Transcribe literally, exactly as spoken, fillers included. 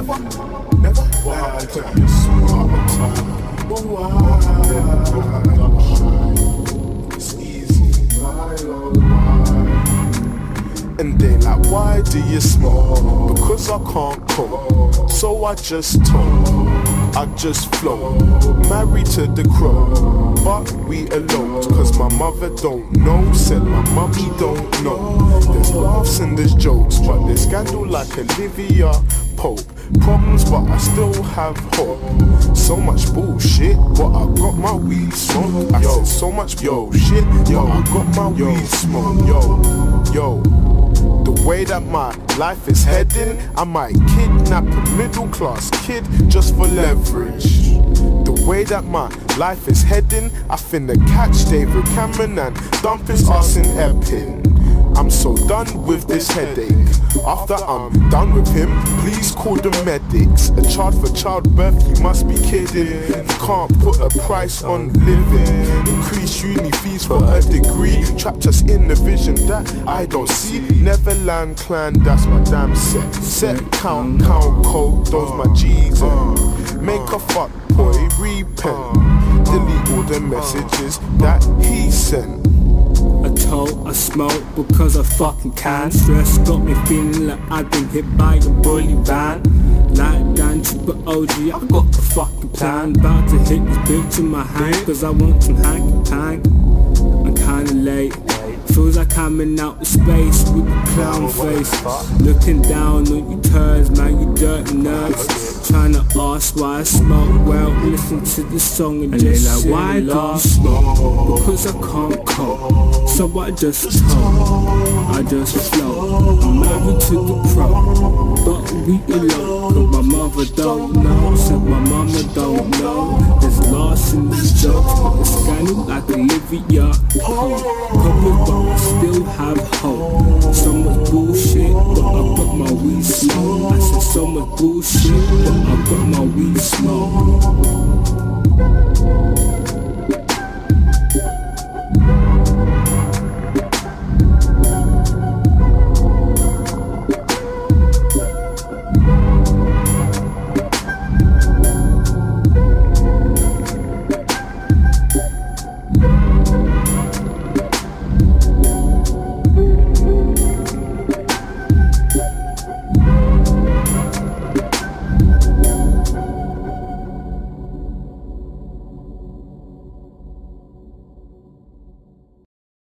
never, never lie to me. But why? It's easy, my oh my. And they like, why do you smoke? Because I can't cope, so I just talk, I just flow. Married to the crow, but we eloped. Cause my mother don't know, said my mummy don't know. There's laughs and there's jokes, but there's scandal like Olivia Pope. Problems, but I still have hope. So much bullshit, but I got my weed smoke. I said so much bullshit, yo, I got my weed smoke. Yo, yo. The way that my life is heading, I might kidnap a middle class kid just for leverage. The way that my life is heading, I finna catch David Cameron and dump his ass in Epping. I'm so done with this headache. After I'm done with him, please call the medics. A child for childbirth, you must be kidding. You can't put a price on living. Increase uni fees for a degree. Trapped us in a vision that I don't see. Neverland clan, that's my damn set. Set, count, count, code, those my G's and make a fuck boy repent. Delete all the messages that he sent. I told I smoke because I fucking can. Stress got me feeling like I've been hit by a bully van. Like Dan Triple O G, I got the fucking plan. About to hit this bitch in my hand, cause I want some hanky-pank. I'm kinda late, feels like I'm in outer space with a clown face. Looking down on you turds, man, you dirty nerds. Trying to ask why I smoke well, listen to the song and, and just like, why do you smoke? Because I can't cope, so I just talk, I just flow. I'm married to the pro, but we elope. Cause my mother don't know, said my mama don't know. There's loss in these jokes, but it's scandal like Olivia Pope. Public, but I still have hope. So much bullshit, but I got my weed smoke. I said so much bullshit, but I got my weed smoke.